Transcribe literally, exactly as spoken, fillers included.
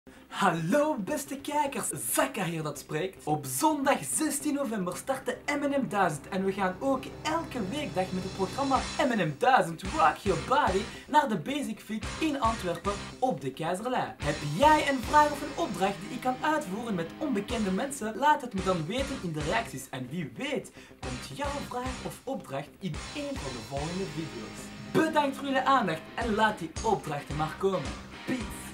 Hallo beste kijkers, Zakka hier dat spreekt. Op zondag zestien november start de M en M duizend en we gaan ook elke weekdag met het programma M en M duizend Rock Your Body naar de Basic Fit in Antwerpen op de Keizerlei. Heb jij een vraag of een opdracht die ik kan uitvoeren met onbekende mensen? Laat het me dan weten in de reacties en wie weet komt jouw vraag of opdracht in een van de volgende video's. Bedankt voor jullie aandacht en laat die opdrachten maar komen. Peace!